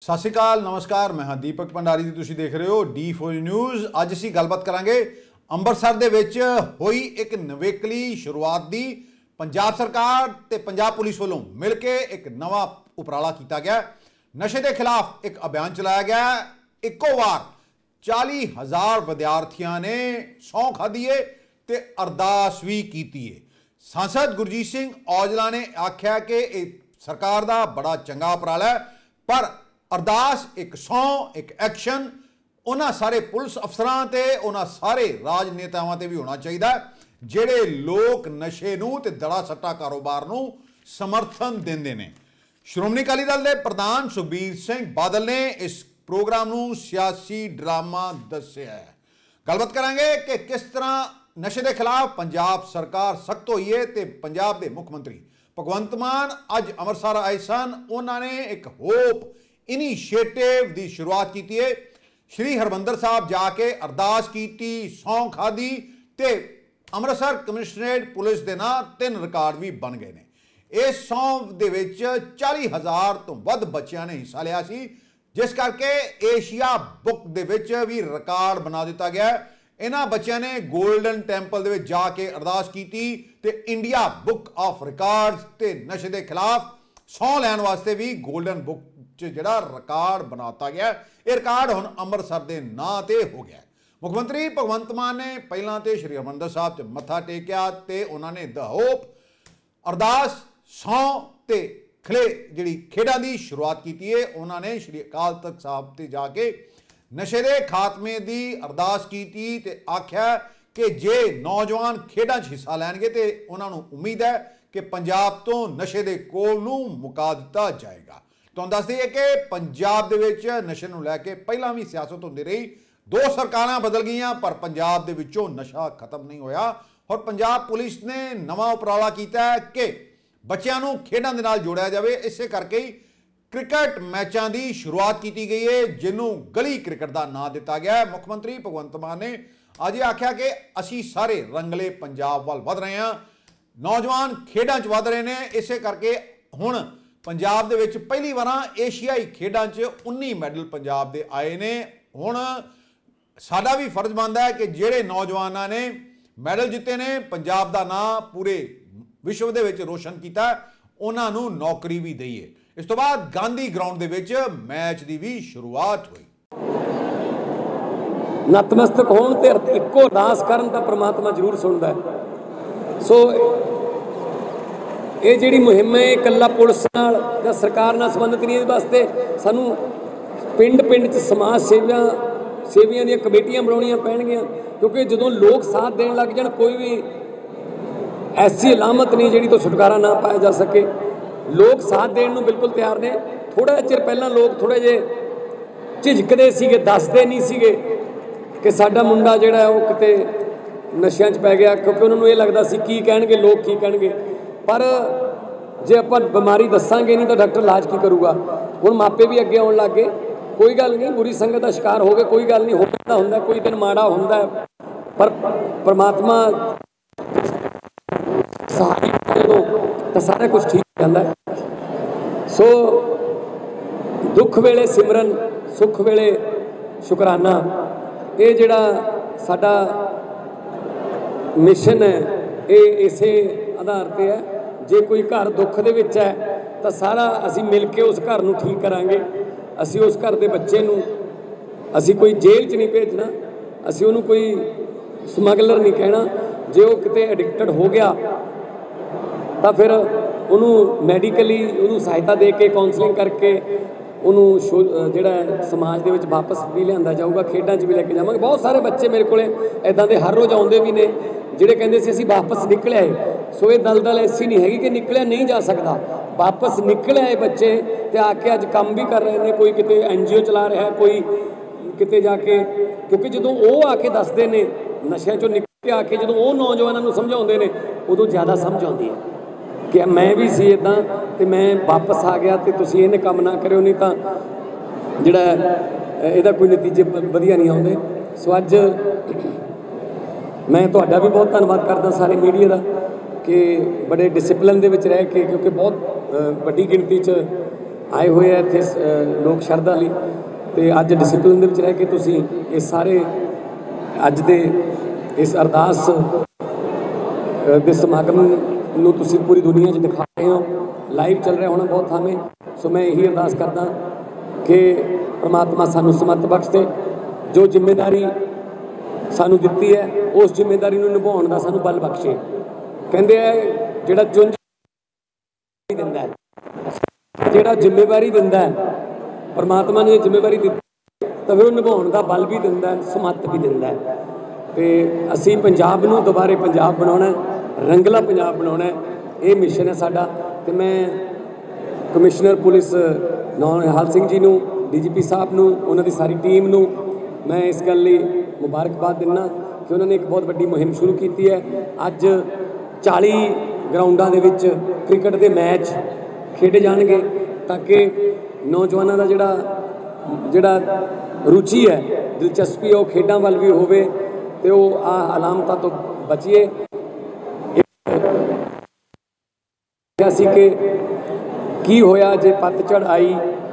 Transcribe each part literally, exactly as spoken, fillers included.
सत श्री अकाल, नमस्कार। मैं हाँ दीपक भंडारी जी, तुसीं देख रहे हो डी फोर न्यूज़। अज असीं गलबात करांगे अंमृतसर दे विच होई एक नवेकली शुरुआत दी। पंजाब सरकार ते पंजाब पुलिस वालों मिल के एक नवा उपराला किया गया। नशे के खिलाफ एक अभियान चलाया गया। इक्को वार चाली हज़ार विद्यार्थियों ने सौं खाधी है ते अरदास भी की है। सांसद गुरजीत सिंह औजला ने आख्या कि सरकार का बड़ा चंगा उपराला है, पर अरदास एक सौं एक एक्शन उन्होंने सारे पुलिस अफसरां ते उन्होंने सारे राजनेतावां ते भी होना चाहिए जिहड़े लोग नशे नूं ते दड़ा सट्टा कारोबार नूं समर्थन देंदे ने। श्रोमणी अकाली दल के प्रधान सुखबीर सिंह बादल ने इस प्रोग्राम नूं सियासी ड्रामा दस्सिया है। गलबात करांगे कि किस तरह नशे के खिलाफ पंजाब सरकार सख्त हुई है ते पंजाब के मुख्य मंत्री भगवंत मान अज अमृतसर आए सन। उन्होंने एक होप इनीशिएटिव की शुरुआत की है। श्री हरमंदर साहब जाके अरदास की, सौं खाधी ते अमृतसर कमिश्नरेट पुलिस के ना तीन रिकॉर्ड भी बन गए हैं। इस सौं दे विच चाली हज़ार तो वध बच्चों ने हिस्सा लिया सी, जिस करके एशिया बुक दे विच भी रिकॉर्ड बना दिता गया। इन्हां बच्चों ने गोल्डन टैंपल दे विच जाके अरदास की ते इंडिया बुक ऑफ रिकॉर्ड्स ते नशे के खिलाफ सौं लैन वास्ते भी गोल्डन बुक जिहड़ा रिकॉर्ड बनाता गया। यह रिकॉर्ड हुण अमृतसर के नां ते हो गया। मुख्यमंत्री भगवंत मान ने पहलां ते श्री हरमंदर साहब च मत्था टेकिया ते उन्होंने द होप अरदास सौं ते खिले जिहड़ी खेडां दी शुरुआत की है। उन्होंने श्री अकाल तख्त साहब ते जाके नशे के खात्मे की अरदास की ते आख्या कि जे नौजवान खेडां च हिस्सा लैणगे ते उन्होंने उम्मीद है कि पंजाब तो नशे के कोल नूं मुका दिता जाएगा। तुहानूं दस दईए कि पंजाब दे विच नशे नूं लैके पहलां भी सियासत होंदी रही। दो सरकारां बदल गईयां पर पंजाब दे विचों नशा खत्म नहीं होया। और पंजाब पुलिस ने नवा उपराला कीता है कि बच्चों नूं खेडां दे नाल जोड़िया जाए। इस करके ही क्रिकेट मैचों की शुरुआत की गई है, जिन्हों गली क्रिकेट का नाम दिता गया है। मुख्यमंत्री भगवंत मान ने अज ये आख्या कि असी सारे रंगले पंजाब वाल वध रहे हैं, नौजवान खेडां च वध रहे हैं। इस करके हुण पंजाब दे विच पहली बार एशियाई खेडां च उन्नी मैडल पंजाब दे आए ने। हुण साडा भी फर्ज बनता है कि जिहड़े नौजवानों ने मैडल जिते ने, पंजाब का नाम पूरे विश्व दे विच रोशन किया, उन्हां नूं नौकरी भी दईए। इस तो बाद गांधी ग्राउंड दे विच मैच की भी शुरुआत हुई। नतमस्तक होण ते इक्को अरदास करन तां परमात्मा जरूर सुणदा है। सो ये जिहड़ी मुहिम है इकल्ला पुलिस नाल जां सरकार नाल संबंधित नहीं। इस वास्ते सानू पिंड पिंड च समाज सेवियां सेवियां दी कमेटियां बनाउणियां पैणगीਆਂ, क्योंकि जदों लोग साथ देण लग जाण कोई भी ऐसी अलामत नहीं जिहड़ी तो छुटकारा ना पाया जा सके। लोग साथ देण नूं बिल्कुल तैयार ने। थोड़ा चिर पहलां लोग थोड़े जे झिझकदे सीगे, दसदे नहीं सीगे कि साडा मुंडा जिहड़ा है वो किते नशियां च पै गया, क्योंकि उन्हां नूं ये लगदा सी की कहणगे लोग की कहणगे। पर जे आपां बीमारी दसांगे नहीं तो डॉक्टर इलाज की करूगा। हुण मापे भी अगे आउण लग गए। कोई गल नहीं, बुरी संगत का शिकार हो गए, कोई गल नहीं, होंदा हुंदा कोई दिन माड़ा हुंदा है, पर परमात्मा सहाय करो तो सारा कुछ ठीक हो जाता है। सो दुख वेले सिमरन, सुख वेले शुकराना, ये जिहड़ा साडा मिशन है ये इसे आधार पर है। जे कोई घर दुख दे विच है तो सारा असी मिल के उस घर नूं ठीक करांगे। असी उस घर के बच्चे नूं असी कोई जेल च नहीं भेजना, असी उन्होंने कोई स्मगलर नहीं कहना। जे वो किते एडिक्टेड हो गया तो फिर उन्होंने मैडिकली उन्होंने सहायता दे के काउंसलिंग करके उन्होंने जिहड़ा समाज दे विच वापस भी लिआंदा जाऊगा, खेडां च भी लैके जावांगे। बहुत सारे बच्चे मेरे कोले इदां दे हर रोज़ आउंदे भी ने जिहड़े कहंदे सी असीं वापस निकल आए। सो ये दलदल ऐसी नहीं हैगी कि निकलिया नहीं जा सकता, वापस निकल आए बच्चे तो आके अज काम भी कर रहे हैं। कोई किते एन जी ओ चला रहा है, कोई किते जाके, क्योंकि जो वो आके दसते ने नशे चों निकल के आके जो वो नौजवानों को समझाते हैं उदों ज़्यादा समझ आती है कि मैं भी सी इदां ते मैं वापस आ गया तो तुसीं इहने काम ना करो, नहीं तो जिहड़ा इहदा कोई नतीजे वधिया नहीं आउंदे। सो अज मैं तुहाडा भी बहुत धन्नवाद करदा सारे मीडिया का कि बड़े डिसिपलिन दे विच रह के, क्योंकि बहुत वड्डी गिणती च आए हुए हैं इत्थे लोक शरधा लई ते अज डिसिपलिन दे विच रह के तुसीं ये सारे अज दे इस अरदास दे समागम नूं तुसीं पूरी दुनिया 'च दिखा रहे हो, लाइव चल रहा होना बहुत थामें। सो मैं यही अरदास करदा कि परमात्मा सानू समत बख्श दे, जो जिम्मेदारी सानू दित्ती है उस जिम्मेदारी नूं निभाउण दा सानू बल बख्शे। कहंदे है जिहड़ा चुंझ दिंदा है, जिहड़ा जिम्मेवारी दिंदा है, परमात्मा ने जिम्मेवारी दित्ती तो फिर निभाउण दा बल भी दिंदा है, समत भी दिंदा है। ते असीं पंजाब नूं दुबारे पंजाब बनाउणा, रंगला पंजाब बनाउणा, ये मिशन है साडा। ते मैं कमिश्नर पुलिस नौनिहाल सिंह जी नूं, डी जी पी साहब नूं, उन्हां दी सारी टीम नूं मैं इस गल लई मुबारकबाद दिना कि उन्होंने एक बहुत वड्डी मुहिम शुरू की है। अज चाली ग्राउंडां दे विच क्रिकेट के मैच खेडे जाणगे ताकि नौजवानों का जिहड़ा जिहड़ा रुचि है, दिलचस्पी है, वो खेडां वल भी होवे ते वो आ अलामतां तो बचिए। सी कि की होया जे पतझड़ आई,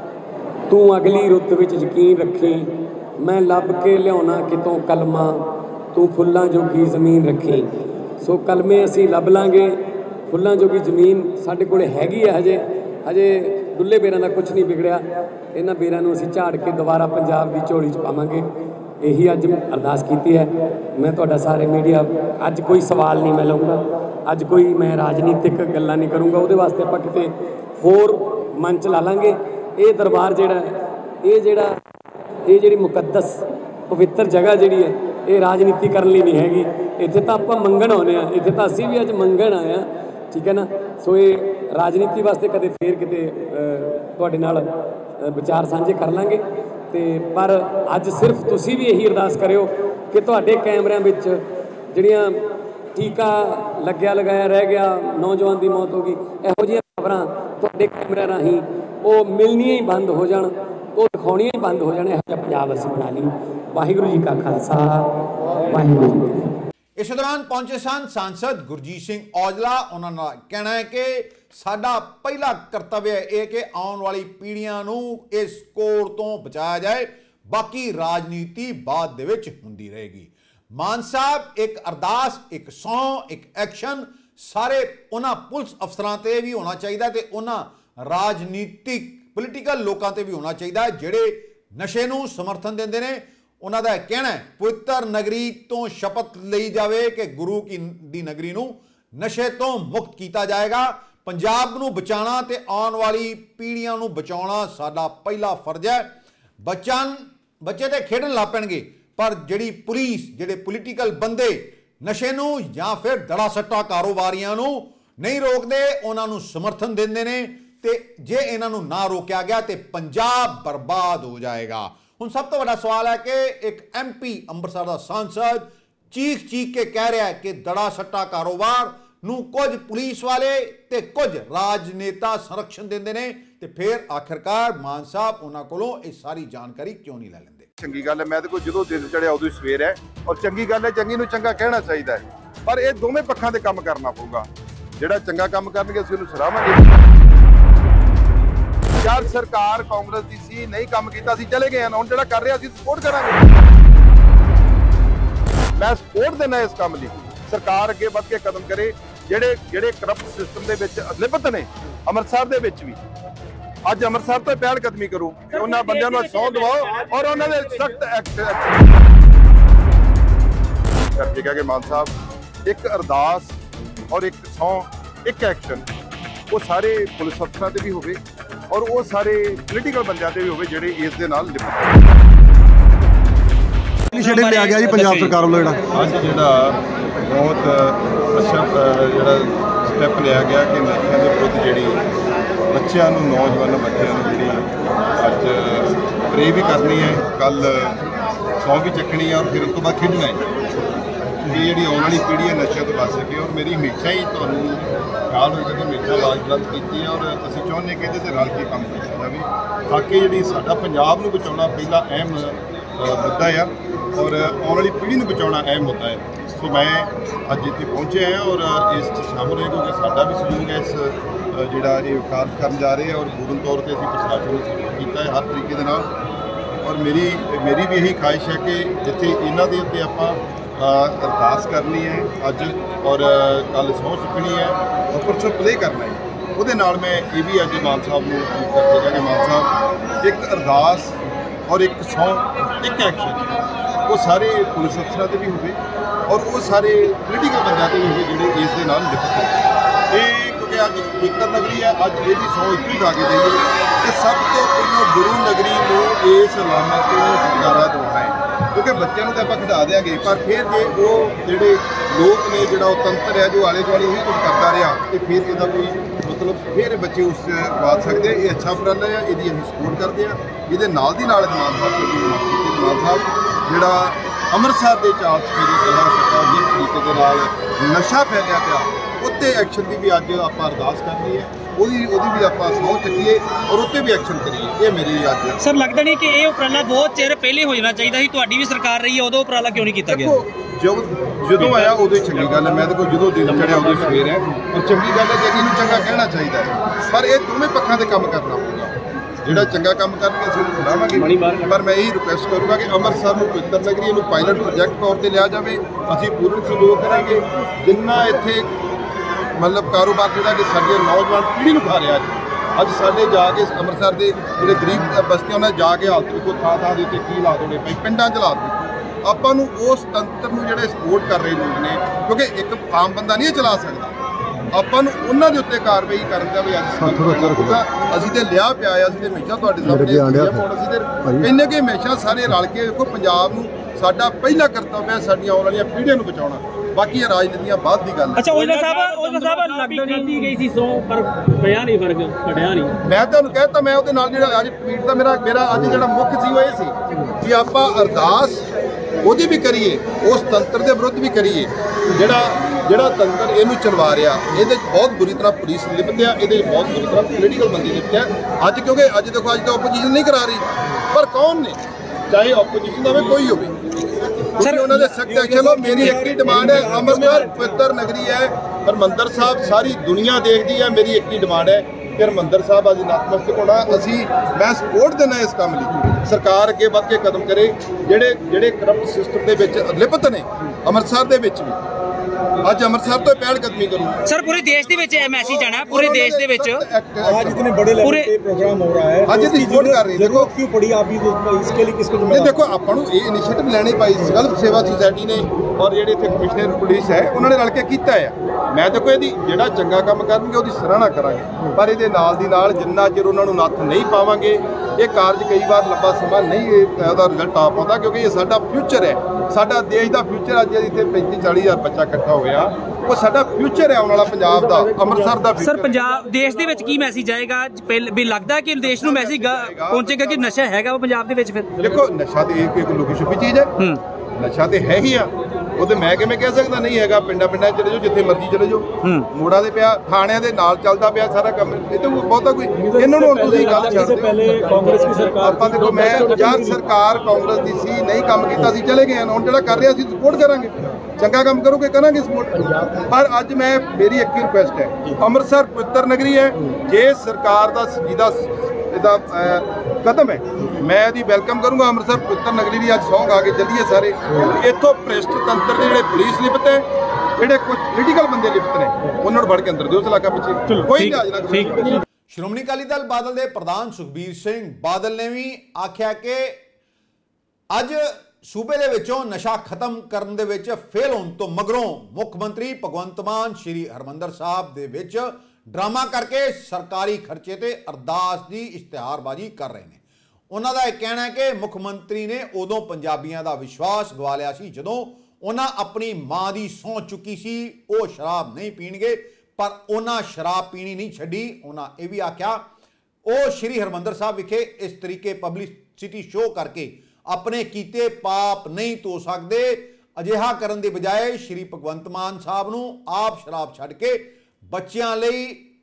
तू अगली रुत विच यकीन रखी, मैं लभ के लियाउणा कितों कलमा, तू फुल्लां जोगी जमीन रखी। सो कलमे असीं लभ लांगे, फुल्लां जोगी जमीन साडे कोल हैगी है। हजे हजे डुੱਲੇ बेरां दा कुछ नहीं बिगड़िया, इन्हां बेरां नूं असीं झाड़ के दोबारा पंजाब दी झोली च पावांगे। यही अज अरदास की है। मैं तुहाडा सारे मीडिया अज कोई सवाल नहीं मैं लऊँगा, अज कोई मैं राजनीतिक गल्लां नहीं करूँगा, उहदे वास्ते आपां किते होर मंच ला लांगे। ये दरबार जिहड़ा ये जिहड़ा ये जिहड़ी मुकद्दस पवित्र जगह जिहड़ी है, ये राजनीति करन लई नहीं हैगी। इत्थे तां आपां मंगण आउणे आ, इत्थे तां असीं भी अज मंगण आए आ, ठीक है ना। सो ये राजनीति वास्ते कदे फेर किते तुहाडे नाल विचार साझे कर लांगे ते पर अज सिर्फ तुसीं भी यही अरदास करियो कि तुहाडे कैमरिਆਂ ਵਿੱਚ ਜਿਹੜੀਆਂ टीका लग्या लगाया रह गया, नौजवान की मौत हो गई, ਇਹੋ ਜਿਹੀਆਂ खबरां तुहाडे कैमरे राहीं वो मिलनियां ही बंद हो जाण, वो दिखाउणियां ही बंद हो जाण। ਇਹੋ ਜਿਹਾ ਪੰਜਾਬ ਅਸੀਂ बना ਲਈ। वाहिगुरू जी का खालसा, वाहिगुरू जी की फतेह। इस दौरान पहुंचे सन सांसद गुरजीत सिंह औजला। उन्होंने कहना है कि साडा पहला करतव्य है कि आने वाली पीढ़ियां नूं इस कोड़ तो बचाया जाए, बाकी राजनीति बाद दे विच हुंदी रहेगी। मान साहब एक अरदास, एक सौं, एक एक्शन सारे उन्हां पुलिस अफसरां ते भी होना चाहिए ते उन्हां राजनीतिक पोलीटिकल लोकां ते भी होना चाहिए जिहड़े नशे नूं समर्थन दिंदे ने। उन्हां दा कहना है पवित्र नगरी तो शपथ ली जाए कि गुरु की दी नगरी नूं नशे तो मुक्त किया जाएगा। पंजाब नूं बचाना ते आने वाली पीढ़ियां नूं बचाउणा साडा पहला फर्ज है। बच्चां बच्चे तो खेडन लग पैणगे, पर जिहड़ी पुलिस जिहड़े पोलीटिकल बंदे नशे नूं जां फिर दड़ा सट्टा कारोबारियां नूं नहीं रोकदे, उन्हां नूं समर्थन दिंदे ने ते जे इन्हां नूं ना रोकिया गया तो पंजाब बर्बाद हो जाएगा। हुण सब तो बड़ा सवाल है कि एक एम पी अंमृतसर का सांसद चीख चीख के कह रहा है कि दड़ा सट्टा कारोबार नूं कुछ पुलिस वाले ते कुछ राजनेता संरक्षण देंदे ने, ते फिर आखिरकार मान साहब उन्हां कोलों इस सारी जानकारी क्यों नहीं लै लैंदे। चंगी गल है, मैं तो कोई जो दिन चढ़िया उदों ही सवेर है, और चंगी गल है, चंगी नूं चंगा कहना चाहिए, पर यह दोवें पक्षां ते काम करना पऊगा। जिहड़ा चंगा काम करनगे असीं उहनूं सराहांगे। यार सरकार कांग्रेस दी सी, नहीं काम कीता, असीं चले गए हैं, हुण जिहड़ा कर रहा असीं सपोर्ट करांगे। मैं सपोर्ट देना इस काम लई, सरकार अगे वध के कदम करे। जिहड़े जिहड़े करप्ट सिस्टम दे विच लिप्त ने ਅੰਮ੍ਰਿਤਸਰ ਦੇ ਵਿੱਚ ਵੀ, ਅੱਜ ਅੰਮ੍ਰਿਤਸਰ ਤੋਂ ਪਹਿਲ ਕਦਮੀ ਕਰੂ, ਉਹਨਾਂ ਬੰਦਿਆਂ ਨੂੰ ਸਹੁੰ ਦਿਵਾਓ ਔਰ ਉਹਨਾਂ ਦੇ ਸਖਤ ਐਕਸ਼ਨ ਕਰਕੇ ਕਹੇ ਕਿ ਮਾਨ ਸਾਹਿਬ ਇੱਕ ਅਰਦਾਸ ਔਰ ਇੱਕ ਸਹੁੰ, ਇੱਕ ਐਕਸ਼ਨ ਉਹ ਸਾਰੇ ਪੁਲਿਸ ਅਫਸਰਾਂ ਤੇ ਵੀ ਹੋਵੇ ਔਰ ਉਹ ਸਾਰੇ ਪੋਲੀਟੀਕਲ ਬੰਦਿਆਂ ਤੇ ਵੀ ਹੋਵੇ ਜਿਹੜੇ ਇਸ ਦੇ ਨਾਲ ਲਿਪਟ ਇਨੀਸ਼ੀਏਟਿਵ ਲਿਆ ਗਿਆ ਜੀ ਪੰਜਾਬ ਸਰਕਾਰ ਵੱਲੋਂ। ਜਿਹੜਾ ਅੱਜ ਜਿਹੜਾ ਬਹੁਤ ਅੱਛਾ ਜਿਹੜਾ ਸਟੈਪ ਲਿਆ ਗਿਆ ਕਿ ਨਸ਼ਿਆਂ ਦੇ ਵਿਰੁੱਧ ਜਿਹੜੀ ਬੱਚਿਆਂ ਨੂੰ, ਨੌਜਵਾਨ ਬੱਚਿਆਂ ਨੂੰ ਜਿਹੜੀ ਅੱਜ ਪ੍ਰੇ ਵੀ ਕਰਨੀ ਹੈ, ਕੱਲ ਸੌਂ ਵੀ ਚੱਕਣੀ ਹੈ ਔਰ ਫਿਰ ਉਸ ਤੋਂ ਬਾਅਦ ਖੇਡਣਾ ਹੈ ਕਿ ਜਿਹੜੀ ਆਉਣ ਵਾਲੀ ਪੀੜ੍ਹੀ ਹੈ ਨਸ਼ਿਆਂ ਤੋਂ ਬਚ ਸਕੇ। ਔਰ ਮੇਰੀ ਹਮੇਸ਼ਾ ਹੀ ਤੁਹਾਨੂੰ ਖਿਆਲ ਹੋਏਗਾ ਕਿ ਹਮੇਸ਼ਾ ਆਵਾਜ਼ ਬੁਲੰਦ ਕੀਤੀ ਹੈ ਔਰ ਅਸੀਂ ਚਾਹੁੰਦੇ ਕਿ ਇਹਦੇ 'ਤੇ ਰਲ ਕੇ ਕੰਮ ਕੀਤਾ ਜਾਵੇ ਤਾਂ ਕਿ ਜਿਹੜੀ ਸਾਡਾ ਪੰਜਾਬ ਨੂੰ ਬਚਾਉਣਾ ਪਹਿਲਾ ਅਹਿਮ ਮੁੱਦਾ ਆ ਔਰ ਆਉਣ ਵਾਲੀ ਪੀੜ੍ਹੀ ਨੂੰ ਬਚਾਉਣਾ ਅਹਿਮ ਮੁੱਦਾ ਹੈ। ਸੋ ਮੈਂ ਅੱਜ ਇੱਥੇ ਪਹੁੰਚਿਆ ਹਾਂ ਔਰ ਇਸ 'ਚ ਸ਼ਾਮਲ ਹੋਏ ਕਿਉਂਕਿ ਸਾਡਾ ਵੀ ਸਹਿਯੋਗ ਹੈ ਇਸ ਜਿਹੜਾ ਇਹ ਕਾਰਜ ਕਰਨ ਜਾ ਰਹੇ ਆ ਔਰ ਪੂਰਨ ਤੌਰ ਤੇ ਅਸੀਂ ਪ੍ਰਸ਼ਾਸਨ ਨੂੰ ਸਪੋਰਟ ਕੀਤਾ ਹੈ ਹਰ ਤਰੀਕੇ ਦੇ ਨਾਲ। ਔਰ ਮੇਰੀ ਮੇਰੀ ਵੀ ਇਹੀ ਖਾਹਿਸ਼ ਹੈ ਕਿ ਜਿੱਥੇ ਇਹਨਾਂ ਦੇ ਉੱਤੇ ਆਪਾਂ ਅਰਦਾਸ ਕਰਨੀ ਹੈ ਅੱਜ ਔਰ ਕੱਲ੍ਹ ਸਹੁੰ ਚੁੱਕਣੀ ਹੈ ਔਰ ਪਰਸੋਂ ਪਲੇਅ ਕਰਨਾ ਹੈ, ਉਹਦੇ ਨਾਲ ਮੈਂ ਇਹ ਵੀ ਅੱਜ ਮਾਨ ਸਾਹਿਬ ਨੂੰ ਅਪੀਲ ਕਰਦਾ ਕਿ ਮਾਨ ਸਾਹਿਬ ਇੱਕ ਅਰਦਾਸ ਔਰ ਇੱਕ ਸਹੁੰ ਇੱਕ ਐਕਸ਼ਨ ਉਹ ਸਾਰੇ ਪੁਲਿਸ ਅਫਸਰਾਂ 'ਤੇ ਵੀ ਹੋਵੇ ਔਰ ਉਹ ਸਾਰੇ ਪੋਲੀਟੀਕਲ ਬੰਦਿਆਂ 'ਤੇ ਵੀ ਹੋਵੇ ਜਿਹੜੇ ਇਸ ਦੇ ਨਾਲ ਨਿਪਟਣ। ਇਹ ਕਿਉਂਕਿ ਅੱਜ ਪਵਿੱਤਰ ਨਗਰੀ ਹੈ, ਅੱਜ ਇਹਦੀ ਸਹੁੰ ਇੱਥੇ ਹੀ ਖਾ ਕੇ ਦੇਈਏ ਕਿ ਸਭ ਤੋਂ ਪਹਿਲਾਂ ਗੁਰੂ ਨਗਰੀ ਨੂੰ ਇਸ ਲਾਮਤ ਤੋਂ ਛੁਟਕਾਰਾ ਦਿਵਾਉਣਾ ਹੈ, ਕਿਉਂਕਿ ਬੱਚਿਆਂ ਨੂੰ ਤਾਂ ਆਪਾਂ ਖਿਡਾ ਦਿਆਂਗੇ ਪਰ ਫਿਰ ਜੇ ਉਹ ਜਿਹੜੇ ਲੋਕ ਨੇ ਜਿਹੜਾ ਉਹ ਤੰਤਰ ਹੈ ਜੋ ਆਲੇ ਦੁਆਲੇ ਉਹੀ ਕੁਝ ਕਰਦਾ ਰਿਹਾ ਤੇ ਫਿਰ ਇਹਦਾ ਕੋਈ ਮਤਲਬ ਫਿਰ ਬੱਚੇ ਉਸ ਬਾਤ ਸਕਦੇ। ਇਹ ਅੱਛਾ ਉਪਰਾਲਾ ਹੈ, ਇਹਦੀ ਅਸੀਂ ਸਪੋਰਟ ਕਰਦੇ ਹਾਂ। ਇਹਦੇ ਨਾਲ ਦੀ ਨਾਲ ਮਾਨ ਸਾਹਿਬ ਦੇ ਮਾਨ ਸਾਹਿਬ ਜਿਹੜਾ ਅੰਮ੍ਰਿਤਸਰ ਦੇ ਚਾਰ ਚਫੇਰੇ ਕਿਹਾ ਸਰਕਾਰ ਜਿਸ ਤਰੀਕੇ ਦੇ ਨਾਲ ਨਸ਼ਾ ਫੈਲਿਆ ਪਿਆ ਉੱਤੇ ਐਕਸ਼ਨ ਦੀ ਵੀ ਅੱਜ ਆਪਾਂ ਅਰਦਾਸ ਕਰਨੀ ਹੈ, ਉਹਦੀ ਉਹਦੀ ਵੀ ਆਪਾਂ ਸਹੁੰ ਚੱਕੀਏ ਔਰ ਉੱਤੇ ਵੀ ਐਕਸ਼ਨ ਕਰੀਏ। ਇਹ ਮੇਰੀ ਅੱਜ ਸਰ ਲੱਗਦਾ ਨਹੀਂ ਕਿ ਇਹ ਉਪਰਾਲਾ ਬਹੁਤ ਚਿਰ ਪਹਿਲੇ ਹੋ ਜਾਣਾ ਚਾਹੀਦਾ ਸੀ, ਤੁਹਾਡੀ ਵੀ ਸਰਕਾਰ ਰਹੀ ਹੈ ਉਦੋਂ ਉਪਰਾਲਾ ਕਿਉਂ ਨਹੀਂ ਕੀਤਾ ਗਿਆ? ਜਦੋਂ ਜਦੋਂ ਆਇਆ ਉਦੋਂ ਚੰਗੀ ਗੱਲ ਹੈ, ਮੈਂ ਤਾਂ ਕੋਈ ਜਦੋਂ ਦਿਨ ਚੜਿਆ ਉਦੋਂ ਸਵੇਰ ਹੈ ਔਰ ਚੰਗੀ ਗੱਲ ਹੈ ਕਿ ਇਹਨੂੰ ਚੰਗਾ ਕਹਿਣਾ ਚਾਹੀਦਾ ਹੈ, ਪਰ ਇਹ ਦੋਵੇਂ ਪੱਖਾਂ ਤੇ ਕੰਮ ਕਰਨਾ ਪਊਗਾ। ਜਿਹੜਾ ਚੰਗਾ ਕੰਮ ਕਰਨਗੇ ਅਸੀਂ ਉਹਨੂੰ ਸੁਣਾਵਾਂਗੇ, ਪਰ ਮੈਂ ਇਹੀ ਰਿਕੁਐਸਟ ਕਰੂੰਗਾ ਕਿ ਅੰਮ੍ਰਿਤਸਰ ਨੂੰ ਪਵਿੱਤਰ ਨਗਰੀ ਇਹਨੂੰ ਪਾਇਲਟ ਪ੍ਰੋਜੈਕਟ ਤੌਰ ਤੇ ਲਿਆ ਜਾਵੇ। ਅਸੀਂ ਪੂਰਨ ਸਹਿਯੋਗ ਕਰਾਂਗੇ ਜਿੰਨਾ ਇੱਥੇ ਮਤਲਬ ਕਾਰੋਬਾਰ ਜਿਹੜਾ ਕਿ ਸਾਡੇ ਨੌਜਵਾਨ ਪੀੜ੍ਹੀ ਨੂੰ ਖਾ ਰਿਹਾ ਅੱਜ ਅੱਜ ਸਾਡੇ ਜਾ ਕੇ ਅੰਮ੍ਰਿਤਸਰ ਦੇ ਜਿਹੜੇ ਗਰੀਬ ਬਸਤੀਆਂ ਉਹਨਾਂ ਜਾ ਕੇ ਹਾਲਤ ਦੇਖੋ ਥਾਂ ਥਾਂ ਦੇ ਉੱਤੇ ਕੀ ਲਾ ਦੋੜੇ ਪਏ, ਪਿੰਡਾਂ 'ਚ ਲਾ ਦੋ। ਆਪਾਂ ਨੂੰ ਉਸ ਤੰਤਰ ਨੂੰ ਜਿਹੜੇ ਸਪੋਰਟ ਕਰ ਰਹੇ ਲੋਕ ਨੇ, ਕਿਉਂਕਿ ਇੱਕ ਆਮ ਬੰਦਾ ਨਹੀਂ ਇਹ ਚਲਾ ਸਕਦਾ, ਆਪਾਂ ਨੂੰ ਉਹਨਾਂ ਦੇ ਉੱਤੇ ਕਾਰਵਾਈ ਕਰਨ ਦਾ ਵੀ ਅੱਜ ਅਸੀਂ ਤੇ ਲਿਆ ਪਿਆ ਆ। ਅਸੀਂ ਤੇ ਹਮੇਸ਼ਾ ਤੁਹਾਡੇ ਸਾਹਮਣੇ ਅਸੀਂ ਤੇ ਕਹਿੰਦੇ ਕਿ ਹਮੇਸ਼ਾ ਸਾਰੇ ਰਲ ਕੇ ਦੇਖੋ ਪੰਜਾਬ ਨੂੰ ਸਾਡਾ ਪਹਿਲਾ ਕਰਤੱਵ ਹੈ ਸਾਡੀਆਂ ਆਉਣ ਵਾਲੀਆਂ ਪੀੜ੍ਹੀਆਂ ਨੂੰ ਬਚਾਉਣਾ, ਬਾਕੀ ਇਹ ਰਾਜਨੀਤੀਆਂ ਬਾਅਦ ਦੀ ਗੱਲ ਹੈ। ਅੱਛਾ ਔਜਲਾ ਸਾਹਿਬ ਔਜਲਾ ਸਾਹਿਬ ਲੱਗਦਾ ਨਹੀਂ ਗਈ ਸੀ ਸੌ ਪਰ ਪਿਆ ਨਹੀਂ ਫਰਕ ਘਟਿਆ ਨਹੀਂ। ਮੈਂ ਤੁਹਾਨੂੰ ਕਹਿਤਾ ਮੈਂ ਉਹਦੇ ਨਾਲ ਜਿਹੜਾ ਅੱਜ ਟਵੀਟ ਦਾ ਮੇਰਾ ਮੇਰਾ ਅੱਜ ਜਿਹੜਾ ਮੁੱਖ ਸੀ ਉਹ ਇਹ ਸੀ ਕਿ ਆਪਾਂ ਅਰਦਾਸ ਉਹਦੀ ਵੀ ਕਰੀਏ, ਉਸ ਤੰਤਰ ਦੇ ਵਿਰੁੱਧ ਵੀ ਕਰੀਏ ਜਿਹੜਾ ਜਿਹੜਾ ਤੰਤਰ ਇਹਨੂੰ ਚਲਵਾ ਰਿਹਾ। ਇਹਦੇ ਬਹੁਤ ਬੁਰੀ ਤਰ੍ਹਾਂ ਪੁਲਿਸ ਲਿਪਤ ਆ, ਇਹਦੇ ਬਹੁਤ ਬੁਰੀ ਤਰ੍ਹਾਂ ਪੋਲੀਟੀਕਲ ਬੰਦੇ ਲਿਪਤ ਆ। ਅੱਜ ਕਿਉਂਕਿ ਅੱਜ ਦੇਖੋ ਅੱਜ ਤਾਂ ਆਪੋਜੀਸ਼ਨ ਨਹੀਂ ਕਰਾ ਰਹੀ, ਪਰ ਕੌਣ ਨੇ ਚਾਹੇ ਆਪੋਜੀਸ਼ਨ ਦਾ ਹੋਵੇ ਕੋਈ ਹੋਵੇ ਸਰ ਉਹਨਾਂ ਦੇ ਸਖਤ ਐਕਸ਼ਨ ਲਓ। ਮੇਰੀ ਇੱਕ ਹੀ ਡਿਮਾਂਡ ਹੈ, ਅੰਮ੍ਰਿਤਸਰ ਪਵਿੱਤਰ ਨਗਰੀ ਹੈ, ਹਰਿਮੰਦਰ ਸਾਹਿਬ ਸਾਰੀ ਦੁਨੀਆ ਦੇਖਦੀ ਹੈ। ਮੇਰੀ ਇੱਕ ਹੀ ਡਿਮਾਂਡ ਹੈ ਕਿ ਹਰਿਮੰਦਰ ਸਾਹਿਬ ਅੱਜ ਨਤਮਸਤਕ ਹੋਣਾ। ਅਸੀਂ ਮੈਂ ਸਪੋਰਟ ਦਿੰਦਾ ਇਸ ਕੰਮ ਲਈ, ਸਰਕਾਰ ਅੱਗੇ ਵੱਧ ਕੇ ਕਦਮ ਕਰੇ। ਜਿਹੜੇ ਜਿਹੜੇ ਕਰਪਟ ਸਿਸਟਮ ਦੇ ਵਿੱਚ ਲਿਪਤ ਨੇ ਅੰਮ੍ਰਿਤਸਰ ਦੇ ਵਿੱਚ ਵੀ ਅੱਜ ਅੰਮ੍ਰਿਤਸਰ ਤੋਂ ਪਹਿਲ ਕਦਮੀ ਕਰੂ। ਸਰ ਪੂਰੇ ਦੇਸ਼ ਦੇ ਵਿੱਚ ਇਹ ਮੈਸੇਜ ਆਣਾ, ਪੂਰੇ ਦੇਸ਼ ਦੇ ਵਿੱਚ आज इतने बड़े लेवल पे प्रोग्राम हो रहा है, आज इतनी सपोर्ट कर रही है, देखो क्यों पड़ी आप इसके लिए किसको नहीं देखो ਆਪਾਂ ਨੂੰ ਇਹ ਇਨੀਸ਼ੀਏਟਿਵ ਲੈਣੀ ਪਾਈ ਗਲਤ ਸੇਵਾ ਸੁਸਾਇਟੀ ਨੇ ਔਰ ਜਿਹੜੇ ਇੱਥੇ ਕਮਿਸ਼ਨਰ ਪੁਲਿਸ ਹੈ ਉਹਨਾਂ ਨੇ ਰਲ ਕੇ ਕੀਤਾ ਹੈ। ਮੈਂ ਦੇਖੋ ਇਹਦੀ ਜਿਹੜਾ ਚੰਗਾ ਕੰਮ ਕਰਨਗੇ ਉਹਦੀ ਸਰਾਹਨਾ ਕਰਾਂਗੇ, ਪਰ ਇਹਦੇ ਨਾਲ ਦੀ ਨਾਲ ਜਿੰਨਾ ਚਿਰ ਉਹਨਾਂ ਨੂੰ ਨੱਥ ਨਹੀਂ ਪਾਵਾਂਗੇ ਇਹ ਕਾਰਜ ਕਈ ਵਾਰ ਲੰਬਾ ਸਮਾਂ ਨਹੀਂ ਉਹਦਾ ਰਿਜ਼ਲਟ ਆ ਪਾਉਂਦਾ, ਕਿਉਂਕਿ ਇਹ ਸਾਡਾ ਫਿਊਚਰ ਹੈ, ਸਾਡਾ ਦੇਸ਼ ਦਾ ਫਿਊਚਰ। ਅੱਜ ਇੱਥੇ ਪੈਂਤੀ ਚਾਲੀ ਹਜ਼ਾਰ ਬੱਚਾ ਇਕੱਠਾ ਹੋਇਆ, ਉਹ ਸਾਡਾ ਫਿਊਚਰ ਹੈ ਆਉਣ ਵਾਲਾ ਪੰਜਾਬ ਦਾ, ਅੰਮ੍ਰਿਤਸਰ ਦਾ ਫਿਊਚਰ। ਸਰ ਪੰਜਾਬ ਦੇਸ਼ ਦੇ ਵਿੱਚ ਕੀ ਮੈਸੇਜ ਆਏਗਾ? ਵੀ ਲੱਗਦਾ ਕਿ ਦੇਸ਼ ਨੂੰ ਮੈਸੇਜ ਪਹੁੰਚੇਗਾ ਕਿ ਨਸ਼ਾ ਹੈਗਾ ਉਹ ਪੰਜਾਬ ਦੇ ਵਿੱਚ? ਫਿਰ ਦੇਖੋ ਨਸ਼ਾ ਤੇ ਇਹ ਕੋਈ ਲੁਕੀ ਛੁਪੀ ਚੀਜ਼ ਹੈ, ਨਸ਼ਾ ਤੇ ਹੈ ਹੀ ਆ। ਉਹ ਤੇ ਮੈਂ ਕਿਵੇਂ ਕਹਿ ਸਕਦਾ ਨਹੀਂ ਹੈਗਾ? ਪਿੰਡਾਂ ਪਿੰਡਾਂ ਚਲੇ ਜਾਓ, ਜਿੱਥੇ ਮਰਜ਼ੀ ਚਲੇ ਜਾਓ, ਮੋੜਾਂ ਦੇ ਪਿਆ, ਥਾਣਿਆਂ ਦੇ ਨਾਲ ਚੱਲਦਾ ਪਿਆ ਸਾਰਾ ਕੰਮ। ਇਹ ਤਾਂ ਬਹੁਤਾ ਕੋਈ ਇਹਨਾਂ ਨੂੰ ਤੁਸੀਂ ਗੱਲ ਛੱਡ ਦਿਓ। ਕਾਂਗਰਸ ਦੀ ਸਰਕਾਰ ਆਪਾਂ ਦੇਖੋ ਮੈਂ ਜਦ ਸਰਕਾਰ ਕਾਂਗਰਸ ਦੀ ਸੀ ਨਹੀਂ ਕੰਮ ਕੀਤਾ ਸੀ ਚਲੇ ਗਏ, ਹੁਣ ਜਿਹੜਾ ਕਰ ਰਿਹਾ ਸੀ ਸਪੋਰਟ ਕਰਾਂਗੇ, ਚੰਗਾ ਕੰਮ ਕਰੋਗੇ ਕਰਾਂਗੇ ਸਪੋਰਟ। ਪਰ ਅੱਜ ਮੈਂ ਮੇਰੀ ਇੱਕ ਹੀ ਰਿਕੁਐਸਟ ਹੈ, ਅੰਮ੍ਰਿਤਸਰ ਪਵਿੱਤਰ ਨਗਰੀ ਹੈ, ਜੇ ਸਰਕਾਰ ਦਾ ਜਿਹਦਾ ਇਹਦਾ ਕਦਮ ਹੈ ਮੈਂ ਇਹਦੀ ਵੈਲਕਮ ਕਰੂੰਗਾ। ਅੰਮ੍ਰਿਤਸਰ ਪਵਿੱਤਰ ਨਗਰੀ ਦੀ ਅੱਜ ਸਹੁੰ ਖਾ ਕੇ ਚੱਲੀਏ ਸਾਰੇ। ਇੱਥੋਂ ਭ੍ਰਿਸ਼ਟ ਤੰਤਰ ਦੇ ਜਿਹੜੇ ਪੁਲਿਸ ਲਿਪਤ ਹੈ, ਜਿਹੜੇ ਕੁਝ ਪੋਲੀਟੀਕਲ ਬੰਦੇ ਲਿਪਤ ਨੇ, ਉਹਨਾਂ ਨੂੰ ਫੜ ਕੇ ਅੰਦਰ ਦਿਓ ਸਲਾਖਾ ਪਿੱਛੇ, ਕੋਈ ਲਿਹਾਜ਼ ਨਾ ਕਰੋ। ਸ਼੍ਰੋਮਣੀ ਅਕਾਲੀ ਦਲ ਬਾਦਲ ਦੇ ਪ੍ਰਧਾਨ ਸੁਖਬੀਰ ਸਿੰਘ ਬਾਦਲ ਨੇ ਵੀ ਆਖਿਆ ਕਿ ਅੱਜ ਸੂਬੇ ਦੇ ਵਿੱਚੋਂ ਨਸ਼ਾ ਖਤਮ ਕਰਨ ਦੇ ਵਿੱਚ ਫੇਲ ਹੋਣ ਤੋਂ ਮਗਰੋਂ ਮੁੱਖ ਮੰਤਰੀ ਭਗਵੰਤ ਮਾਨ ਸ਼੍ਰੀ ਹਰਿਮੰਦਰ ਸਾਹਿਬ ਦੇ ਵਿੱਚ ਡਰਾਮਾ ਕਰਕੇ ਸਰਕਾਰੀ ਖਰਚੇ ਤੇ ਅਰਦਾਸ ਦੀ ਇਸ਼ਤਿਹਾਰਬਾਜ਼ੀ ਕਰ ਰਹੇ ਨੇ। ਉਹਨਾਂ ਦਾ ਇਹ ਕਹਿਣਾ ਹੈ ਕਿ ਮੁੱਖ ਮੰਤਰੀ ਨੇ ਉਦੋਂ ਪੰਜਾਬੀਆਂ ਦਾ ਵਿਸ਼ਵਾਸ ਗਵਾ ਲਿਆ ਸੀ ਜਦੋਂ ਉਹਨਾਂ ਆਪਣੀ ਮਾਂ ਦੀ ਸਹੁੰ ਚੁੱਕੀ ਸੀ ਉਹ ਸ਼ਰਾਬ ਨਹੀਂ ਪੀਣਗੇ, ਪਰ ਉਹਨਾਂ ਸ਼ਰਾਬ ਪੀਣੀ ਨਹੀਂ ਛੱਡੀ। ਉਹਨਾਂ ਇਹ ਵੀ ਆਖਿਆ ਉਹ ਸ਼੍ਰੀ ਹਰਿਮੰਦਰ ਸਾਹਿਬ ਵਿਖੇ ਇਸ ਤਰੀਕੇ ਪਬਲਿਸਿਟੀ ਸ਼ੋਅ ਕਰਕੇ ਆਪਣੇ ਕੀਤੇ ਪਾਪ ਨਹੀਂ ਧੋ ਸਕਦੇ। ਅਜਿਹਾ ਕਰਨ ਦੀ ਬਜਾਏ ਸ਼੍ਰੀ ਭਗਵੰਤ ਮਾਨ ਸਾਹਿਬ ਨੂੰ ਆਪ ਸ਼ਰਾਬ ਛੱਡ ਕੇ ਬੱਚਿਆਂ ਲਈ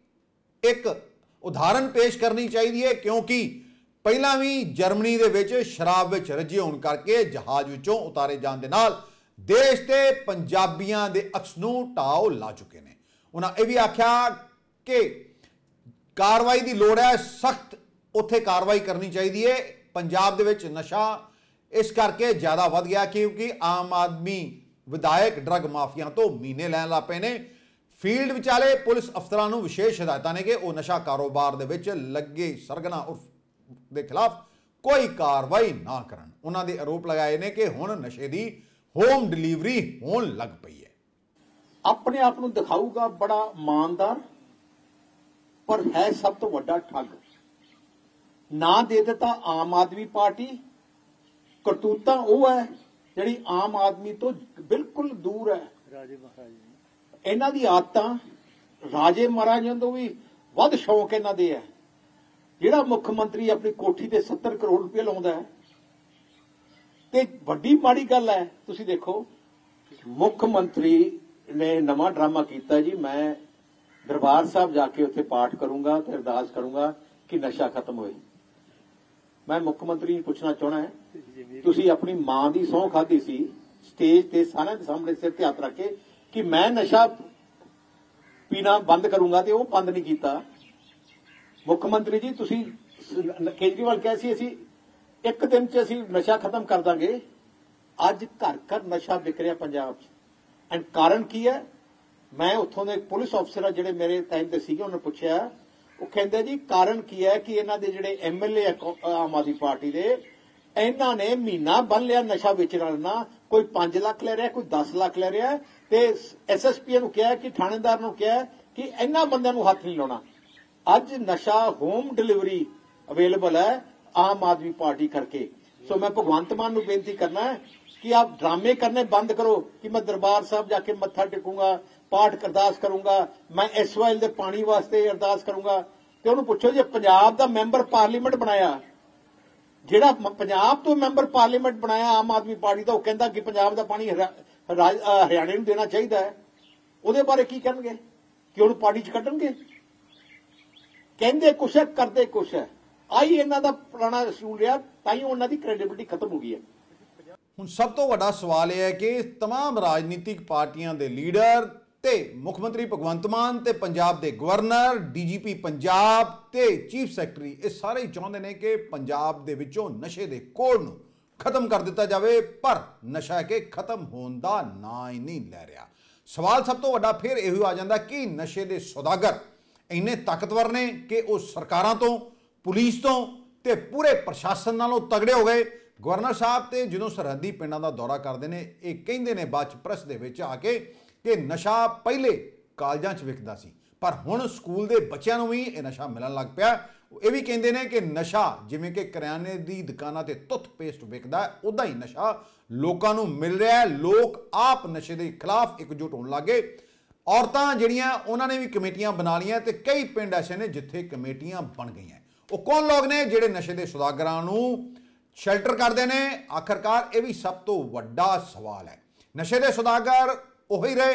ਇੱਕ ਉਦਾਹਰਨ ਪੇਸ਼ ਕਰਨੀ ਚਾਹੀਦੀ ਹੈ, ਕਿਉਂਕਿ ਪਹਿਲਾਂ ਵੀ ਜਰਮਨੀ ਦੇ ਵਿੱਚ ਸ਼ਰਾਬ ਵਿੱਚ ਰੱਜੇ ਹੋਣ ਕਰਕੇ ਜਹਾਜ਼ ਵਿੱਚੋਂ ਉਤਾਰੇ ਜਾਣ ਦੇ ਨਾਲ ਦੇਸ਼ ਤੇ ਪੰਜਾਬੀਆਂ ਦੇ ਅਕਸ ਨੂੰ ਢਾਹ ਲਾ ਚੁੱਕੇ ਨੇ। ਉਹਨਾਂ ਇਹ ਵੀ ਆਖਿਆ ਕਿ कार्रवाई की लोड़ है, सख्त उत्थे कार्रवाई करनी चाहिए है। पंजाब दे विच नशा इस करके ज़्यादा वध गया क्योंकि आम आदमी विधायक ड्रग माफिया तो महीने लैन लग पे ने। फील्ड विचाले पुलिस अफसरां नूं विशेष हिदायतां ने कि वह नशा कारोबार दे विच लगे सरगना उर्फ दे खिलाफ कोई कार्रवाई ना करन। उन्हां दे आरोप लगाए ने कि हुण नशे दी होम डिलीवरी होण लग पई है। अपने आप को दिखाऊगा बड़ा ईमानदार, पर है सब तो वड्डा ठग। ना दे दिता आम आदमी पार्टी, करतूतां वो है जिहड़ी आम आदमी तो बिल्कुल दूर है। इन्हां दी आदतां राजे महाराजां तो भी वध शौक इन्हां दे है। जिहड़ा मुख मंत्री अपनी कोठी ते सत्तर करोड़ रुपये लाउंदा है ते वड्डी माड़ी गल है। तुसीं देखो मुख मंत्री ने नवा ड्रामा किया जी, मैं दरबार साहब जाके उत्थे पाठ करूंगा ते अरदास करूंगा कि नशा खत्म होए। मैं मुख मंत्री नूं पुछना चाहना है, तुसीं अपनी मां दी सौं खाधी सी स्टेज ते सारे दे सामने सिर ते हत्थ रख के कि मैं नशा पीना बंद करूंगा, ते वो बंद नहीं किया। मुख मंत्री जी तुसीं केजरीवाल कहे सी असीं एक दिन च असीं नशा खत्म कर दांगे। अज घर घर नशा विक रिहा पंजाब च। एंड कारण की है? मैं उत्थों दे पुलिस अफसर जिहड़े मेरे टाइम ते सीगे उन्होंने पुछया, वो कहंदे जी कारण की है कि इन्हां दे जिहड़े एम एल ए आम आदमी पार्टी दे, इन्हां ने महीना बन लिया नशा वेचण वाले ना। कोई पांच लाख ले रहा, कोई दस लाख ले रहा, ते एस एस पी नूं कहा कि थाणेदार नूं कहा कि इन्हां बंदिआं नूं हत्थ नहीं लाउणा। अज नशा होम डिलीवरी अवेलेबल है आम आदमी पार्टी करके। सो मैं भगवंत मान नूं बेनती करना है कि आप ड्रामे करने बंद करो कि मैं दरबार साहब जाके मत्था टेकूंगा, पाठ अरदास करूंगा, मैं इस वाइल दे पानी वास्ते अरदास करूंगा। ते उन्होंने पुछो जे पंजाब दा मैंबर पार्लीमेंट बनाया, जिहड़ा पंजाब तो मैंबर पार्लीमेंट बनाया आम आदमी पार्टी दा, वो कहंदा कि पंजाब दा पानी हरियाणे नूं देना चाहिए है, उहदे बारे की कहणगे कि उहनूं पार्टी च कड्डणगे? कहंदे कुछ है करदे कुछ है। आई इन्हां दा पुराना रसूल रहा, ताईं उन्हां दी क्रेडिबिलिटी खत्म हो गई है। ਹੁਣ ਸਭ ਤੋਂ ਵੱਡਾ ਸਵਾਲ ਇਹ ਹੈ ਕਿ तमाम ਰਾਜਨੀਤਿਕ ਪਾਰਟੀਆਂ ਦੇ ਲੀਡਰ ਤੇ ਮੁੱਖ ਮੰਤਰੀ ਭਗਵੰਤ ਮਾਨ ਤੇ ਪੰਜਾਬ ਦੇ ਗਵਰਨਰ, ਡੀਜੀਪੀ ਪੰਜਾਬ ਤੇ ਚੀਫ ਸੈਕਟਰੀ ਇਹ ਸਾਰੇ ਹੀ ਚਾਹੁੰਦੇ ਨੇ ਕਿ ਪੰਜਾਬ ਦੇ ਵਿੱਚੋਂ ਨਸ਼ੇ ਦੇ ਕੋੜ ਨੂੰ ਖਤਮ ਕਰ ਦਿੱਤਾ ਜਾਵੇ, ਪਰ ਨਸ਼ਾ ਕਿ ਖਤਮ ਹੋਣ ਦਾ ਨਾਂ ਹੀ ਨਹੀਂ ਲੈ ਰਿਹਾ। ਸਵਾਲ ਸਭ ਤੋਂ ਵੱਡਾ ਫਿਰ ਇਹੋ ਆ ਜਾਂਦਾ ਕਿ ਨਸ਼ੇ ਦੇ ਸੌਦਾਗਰ ਇੰਨੇ ਤਾਕਤਵਰ ਨੇ ਕਿ ਉਹ ਸਰਕਾਰਾਂ ਤੋਂ, ਪੁਲਿਸ ਤੋਂ ਤੇ ਪੂਰੇ ਪ੍ਰਸ਼ਾਸਨ ਨਾਲੋਂ ਤਗੜੇ ਹੋ ਗਏ। गवर्नर साहब तो जो सरहदी पिंडों का दौरा करते हैं, ये कहते हैं बाद प्रेस के आके कि नशा पहले कालजा च विकदा सी, पर हुण स्कूल के बच्चों को भी ये नशा मिलन लग पिया। ये भी कहते हैं कि नशा जिमें कि करियाने की दुकानों से टूथपेस्ट विकदा है, उदा ही नशा लोगों को मिल रहा है। लोग आप नशे के खिलाफ एकजुट होने लग गए। औरतां जिहड़ियां उन्होंने भी कमेटियां बना लिया, तो कई पिंड ऐसे ने जिथे कमेटियां बन गई हैं। वो कौन लोग ने जिहड़े नशे के सौदागरां नूं शेल्टर करते हैं? आखिरकार ये भी सब तो वड्डा सवाल है। नशे के सौदागर उही रहे,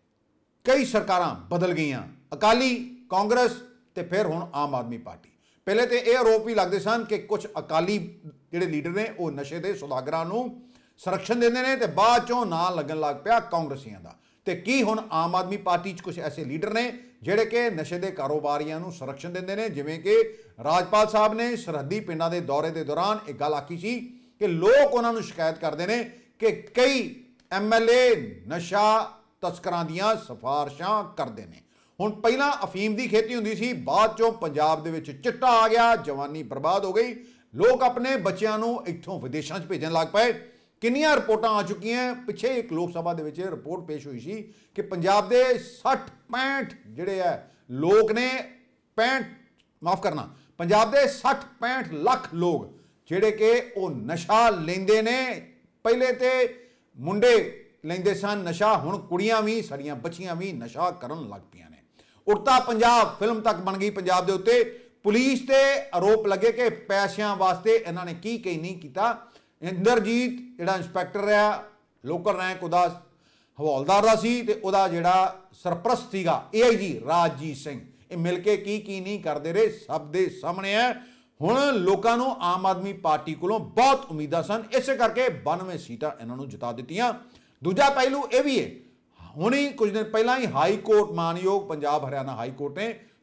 कई सरकारां बदल गई, अकाली, कांग्रेस ते फिर हुण आम आदमी पार्टी। पहले तो यह आरोप भी लगते सन कि कुछ अकाली जिहड़े लीडर ने वो नशे के सौदागरां नूं संरक्षण देंदे ने, ते बाद चों नां लगन लग पिया कांग्रेसियां दा। ते की हुण आम आदमी पार्टी च कुछ ऐसे लीडर ने जिहड़े कि नशे के कारोबारियां नूं संरक्षण देंदे ने? जिवें कि राजपाल साहब ने सरहदी पिंडां दे दौरे के दौरान एक गल आखी सी कि लोग उन्हां नूं शिकायत करते हैं कि कई एम एल ए नशा तस्करां दियां सिफारिशां करते हैं। हुण पहिलां अफीम की खेती हुंदी सी, बाद चों पंजाब दे विच चिट्टा आ गया, जवानी बर्बाद हो गई, लोग अपने बच्चों नूं इत्थों विदेशों च भेजण लग पए। किन्नियां रिपोर्टां आ चुकी हैं? पिछे एक लोक सभा दे विच रिपोर्ट पेश हुई सी कि पंजाब दे सठ पैंठ जिहड़े है लोग ने, पैंठ माफ करना, पंजाब दे सठ पैंठ लाख लोग जिहड़े कि वो नशा लेंदे ने। पहले तो मुंडे लेंदे सन नशा, हुण कुड़ियां भी, साडियां बच्चियां भी नशा करन लग पियां ने। उड़ता पंजाब फिल्म तक बन गई पंजाब दे उत्ते। पुलिस ते आरोप लगे कि पैसिਆਂ वास्ते इन्हां ने की कई नहीं किया। इंदरजीत जिहड़ा इंस्पैक्टर रहा, लोकल रैंक उहदा हवलदार दा सी, ते उहदा जिहड़ा सरप्रस्त सीगा ए आई जी राजजीत सिंह, ये मिल के की की नहीं करते रहे, सब दे सामने है। हुण लोकां नूं आम आदमी पार्टी कोलों बहुत उम्मीदां सन, इस करके बानवे सीटां इन्हां नूं जिता दित्तियां। दूजा पहलू यह भी है, हुण ही कुछ दिन पहला ही हाई कोर्ट, मानयोग पंजाब हरियाणा हाई कोर्ट ने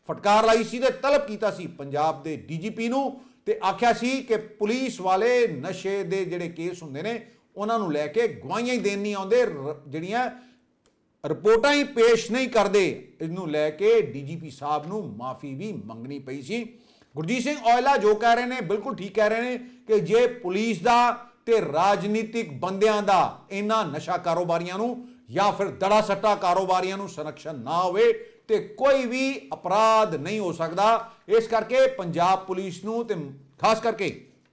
फटकार लाई सी ते तलब कीता सी पंजाब दे डीजीपी नूं ते आख्या सी कि पुलिस वाले नशे दे जिहड़े केस हुंदे ने उन्हां नूं लैके गवाहियां ही देण नहीं आउंदे, जिहड़ियां रिपोर्टां ही पेश नहीं करते, इनू लैके डीजीपी साहब नूं माफ़ी भी मंगनी पई सी। गुरजीत सिंह औजला जो कह रहे हैं बिल्कुल ठीक कह रहे हैं कि जे पुलिस दा ते राजनीतिक बंदियां दा इन्हां नशा कारोबारियां नूं या फिर दड़ा सट्टा कारोबारियां नूं संरक्षण ना होवे ते कोई भी अपराध नहीं हो सकता। इस करके पंजाब पुलिस नूं ते खास करके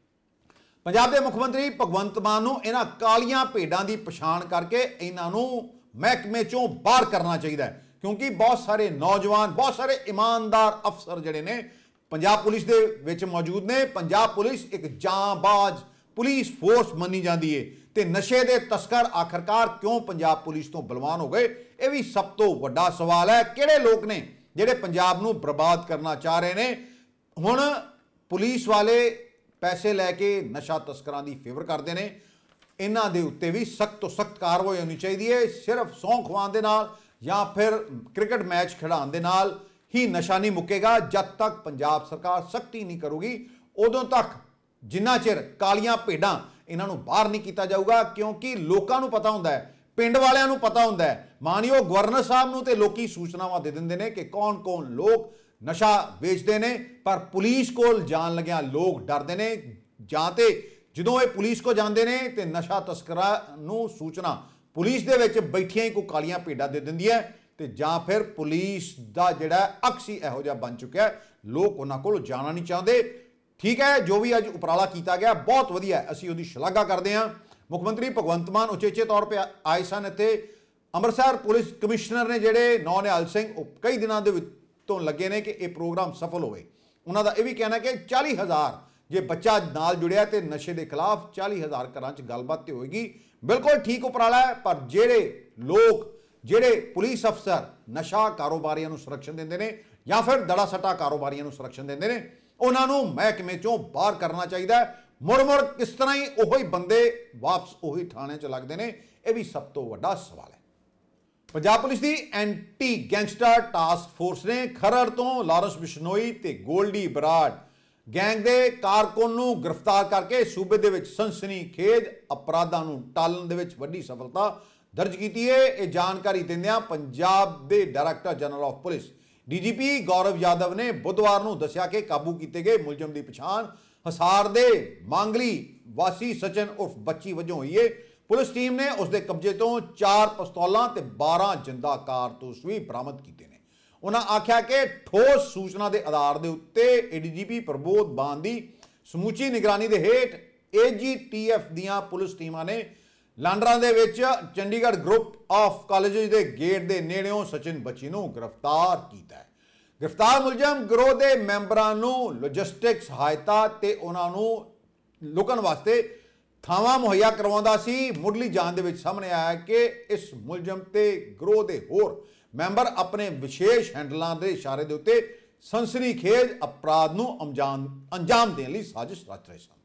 पंजाब के मुख्यमंत्री भगवंत मान नूं इन्हां कालियां भेडां दी पछाण करके इन्हां नूं महकमे चों बाहर करना चाहिए, क्योंकि बहुत सारे नौजवान बहुत सारे ईमानदार अफसर जिहड़े ने पंजाब पुलिस दे विच मौजूद ने। पंजाब पुलिस एक जांबाज पुलिस फोर्स मनी जाती है ते नशे दे तस्कर आखिरकार क्यों पंजाब पुलिस तो बलवान हो गए, यह भी सब तो वड्डा सवाल है। किहड़े लोग ने जिहड़े पंजाब नूं बर्बाद करना चाह रहे हैं। हुण पुलिस वाले पैसे लैके नशा तस्करां दी फेवर करते हैं, इन्हां दे उत्ते भी सख्त तो सख्त कार्रवाई होनी चाहिए। सिर्फ सौं खवाउण दे नाल या फिर क्रिकेट मैच खिडाउण दे नाल ही नशा नहीं मुकेगा। जब तक पंजाब सरकार सख्ती नहीं करूगी उदों तक जिन्ना चिर कालियां भेडां इन्हां नूं बाहर नहीं किया जाऊगा, क्योंकि लोकां नूं पता हुंदा है, पिंड वालियां नूं पता हुंदा है। मानयोग गवर्नर साहब नूं ते लोकी सूचनावां दे दिंदे ने कि कौन कौन लोग नशा बेचते ने, पर पुलिस कोल जाण लग्या लोग डरदे ने। जां ते ਜਦੋਂ ਇਹ ਪੁਲਿਸ ਕੋ ਜਾਂਦੇ ਨੇ ਤੇ ਨਸ਼ਾ ਤਸਕਰਾਂ ਨੂੰ ਸੂਚਨਾ ਪੁਲਿਸ ਦੇ ਵਿੱਚ ਬੈਠੀਆਂ ਹੀ ਕੋਈ ਕਾਲੀਆਂ ਭੇਡਾਂ ਦੇ ਦਿੰਦੀ ਹੈ ਤੇ ਜਾਂ ਫਿਰ ਪੁਲਿਸ ਦਾ ਜਿਹੜਾ ਅਕਸ ਹੀ ਇਹੋ ਜਿਹਾ ਬਣ ਚੁੱਕਿਆ, ਲੋਕ ਉਹਨਾਂ ਕੋਲ ਜਾਣਾ ਨਹੀਂ ਚਾਹੁੰਦੇ। ਠੀਕ ਹੈ, ਜੋ ਵੀ ਅੱਜ ਉਪਰਾਲਾ ਕੀਤਾ ਗਿਆ ਬਹੁਤ ਵਧੀਆ, ਅਸੀਂ ਉਹਦੀ ਸ਼ਲਾਘਾ ਕਰਦੇ ਹਾਂ। ਮੁੱਖ ਮੰਤਰੀ ਭਗਵੰਤ ਮਾਨ ਉਚੇਚੇ ਤੌਰ 'ਤੇ ਆਏ ਸਨ ਇੱਥੇ। ਅੰਮ੍ਰਿਤਸਰ ਪੁਲਿਸ ਕਮਿਸ਼ਨਰ ਨੇ ਜਿਹੜੇ ਨੌ ਨਿਹਾਲ ਸਿੰਘ ਉਹ ਕਈ ਦਿਨਾਂ ਦੇ ਤੋਂ ਲੱਗੇ ਨੇ ਕਿ ਇਹ ਪ੍ਰੋਗਰਾਮ ਸਫਲ ਹੋਵੇ। ਉਹਨਾਂ ਦਾ ਇਹ ਵੀ ਕਹਿਣਾ ਕਿ ਚਾਲੀ ਹਜ਼ਾਰ जे बच्चा नाल जुड़िया तो नशे के खिलाफ चाली हज़ार घर च गलबात तो होएगी। बिल्कुल ठीक उपराला है, पर जेड़े लोग जेड़े पुलिस अफसर नशा कारोबारियों को सुरक्षण देंदे ने या फिर दड़ा सट्टा कारोबारियों को सुरक्षण देंदे ने, उन्होंने महकमे चों बाहर करना चाहिए। मुड़ मुड़ किस तरह ही उही बंदे वापस उही थाने च लगते हैं, यह भी सब तो वड्डा सवाल है। पंजाब पुलिस की एंटी गैंगस्टर टास्क फोर्स ने खरड़ तो लारंस बिश्नोई ते गोल्डी बराड़ गैंग के कारकुन नूं गिरफ्तार करके सूबे दे विच सनसनी खेज अपराधां नूं टालण दे विच वड्डी सफलता दर्ज की है। ये जानकारी दिंदियां पंजाब के director general of police DGP Gaurav Yadav ने बुधवार नूं दस्सिया कि काबू किए गए मुलजम की पछाण हसार दे मांगली वासी सचिन उर्फ बच्ची वजों हुई है। पुलिस टीम ने उसके कब्जे तो चार पिस्तौलां ते बारह जिंदा कारतूस भी बरामद किए हैं। उन्होंने आख्या कि ठोस सूचना के आधार के उत्ते एडीजीपी प्रबोध बान की समूची निगरानी के हेठ ए जी टी एफ दियां पुलिस टीमां ने लांडरा दे विच चंडीगढ़ ग्रुप ऑफ कॉलेजेस के गेट के नेड़ियों सचिन बच्ची नूं गिरफ्तार किया है। गिरफ्तार मुलजम गिरोह के मैंबरां नूं लॉजिस्टिक सहायता ते उन्हां नूं लुकण वास्ते थावां मुहैया करवाउंदा सी। मुढ़ली जांच दे विच सामने आया कि इस मुलजम ते गिरोह के होर मैंबर अपने विशेष हैंडलों के इशारे के उत्ते सनसनीखेज अपराध नूं अंजाम अंजाम देने लई साजिश रच रहे सन।